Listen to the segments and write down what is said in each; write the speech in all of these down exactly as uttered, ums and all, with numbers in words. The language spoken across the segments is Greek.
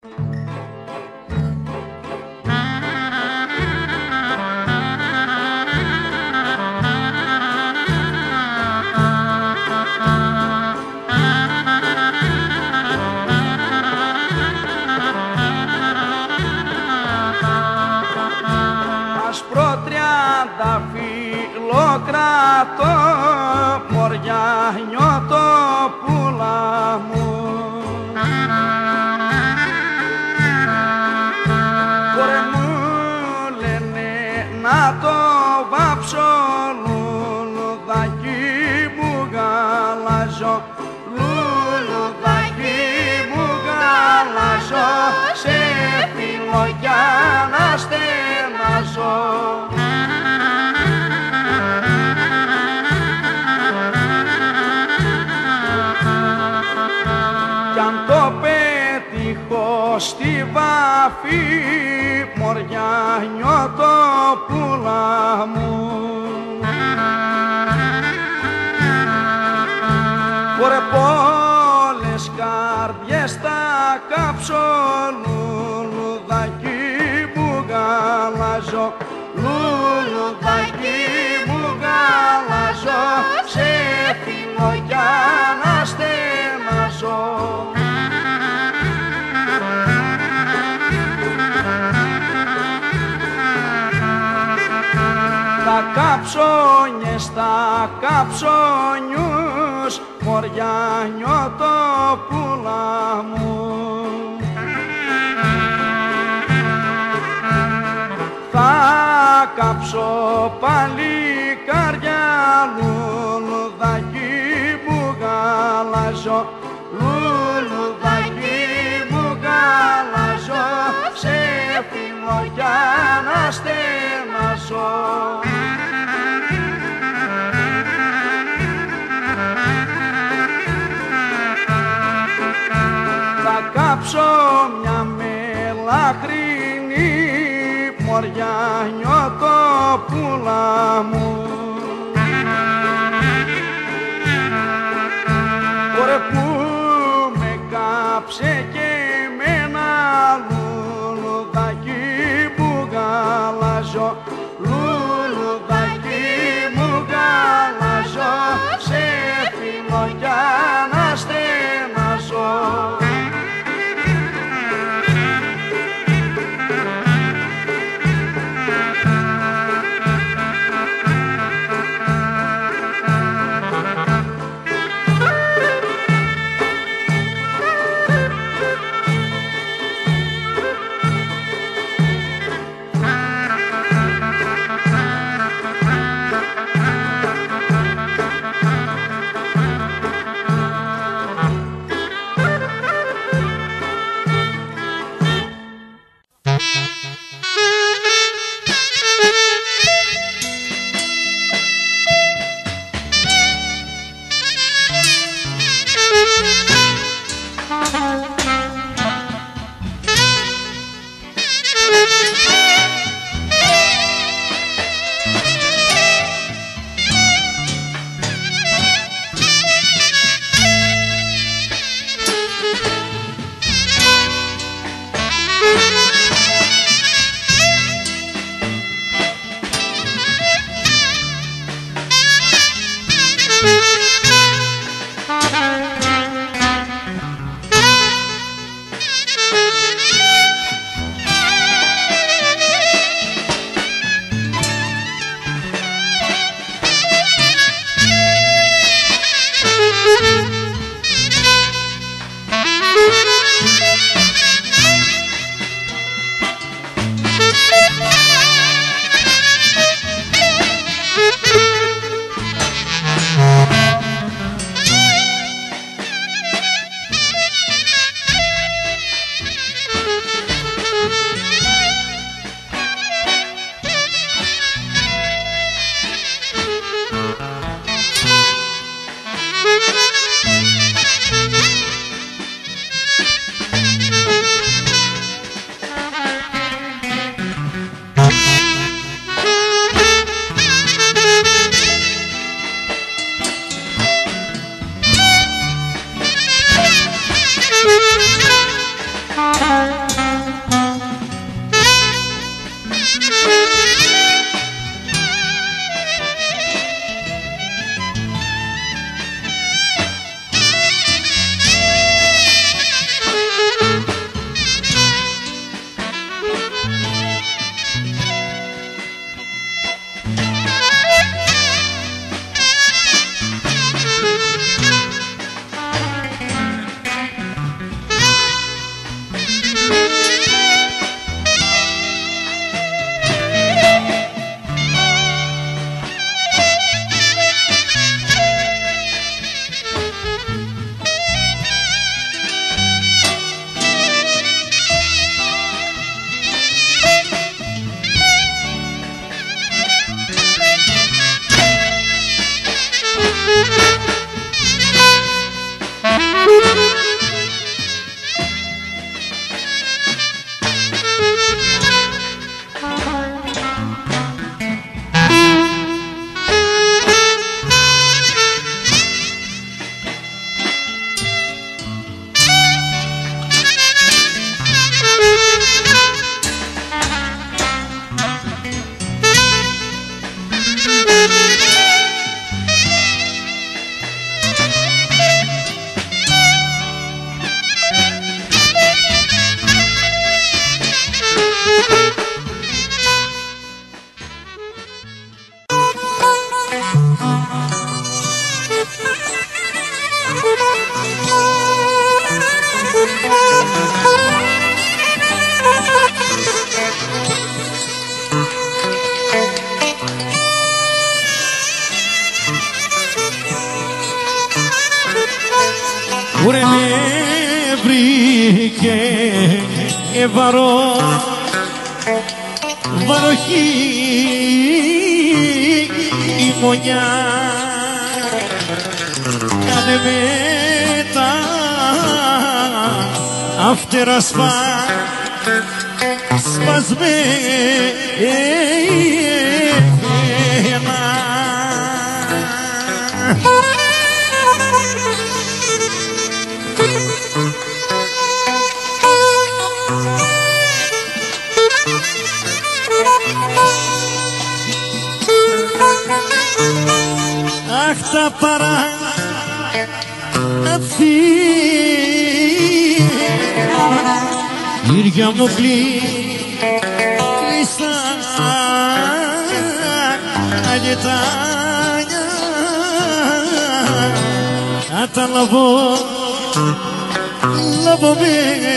Τριανταφύλλο κρατώ, μωριά νιώτω πουλά μου. Κορέ μου λένε να το βάψω, λουλουδάκι μου γαλάζω, λουλουδάκι μου γαλάζω, σε φίλο για να στενάζω. Στη βάφη, μωριά νιώτω πουλά μου. Ωραία πολλές καρδιές θα κάψω, λουλουδάκι μου γαλάζω, λουλουδάκι μου γαλάζω, σε φίλο για να στενάζω. Τα κάψονιες, τα κάψονιούς, μωριά νιώτω πουλά μου. Θα κάψω παλικάρια, λουλουδάκι μου γαλάζω, λουλουδάκι μου γαλάζω, σε φίλο για να στενάζω. Θα κάψω μια μελαχρινή, μωριά νιώτω πουλά μου. Ωραία που με κάψε και εμένα, λουλουδάκι μου γαλάζω, λουλουδάκι μου γαλάζω, σε φίλο για να στενάζω. Ουρε με βρήκε βαρό, βαροχή η μονιά, κάνε με τα αύτερα σπα, σπασμένα. Αχ, τα παράθυρα γύρια μου κλειστά αγετάνια, θα τα λαβώ, λαβώ με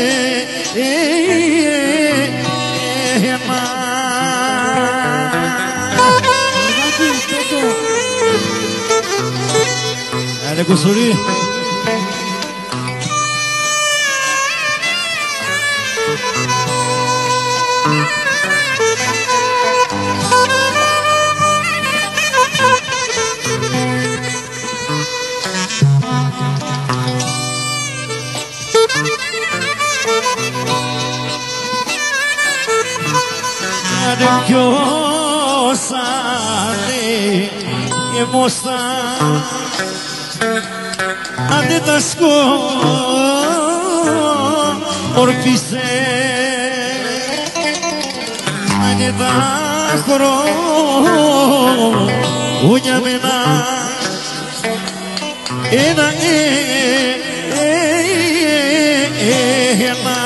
αίμα. Έλε Κουσουρί. Άντε ποιος άνε μόστα, άντε τα σκόρπισε, άντε τα χρόνια μένα, ένα ένα.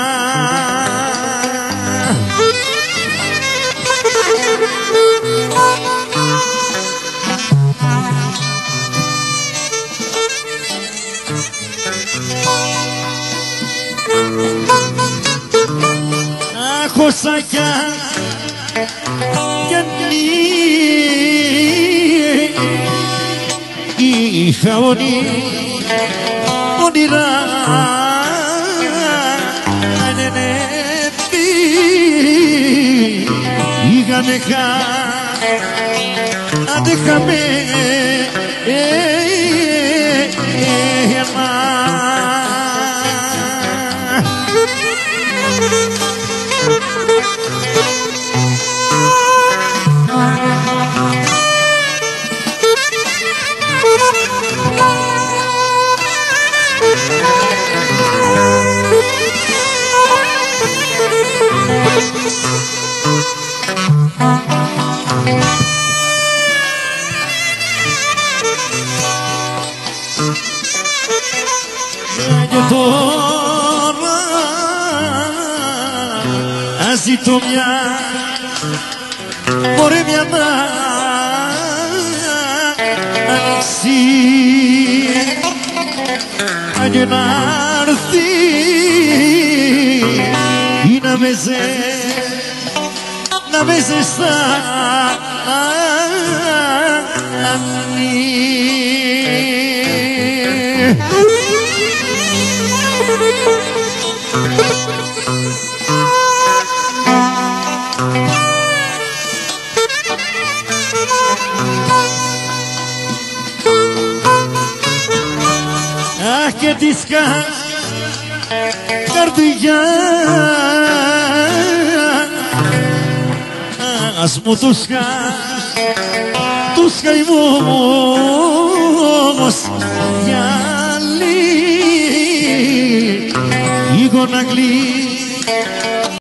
Αχωσάκια κι είχα όνειρα ανενέπη, είχαμε αντέχαμε αίμα. τώρα αζητώ μια μπορεί μια άνοιξη και να έρθει ή να με ζε να με ζεστάνει. Αχ και της καρδιά ας μου τους τους καημός γυαλί η γοναγλή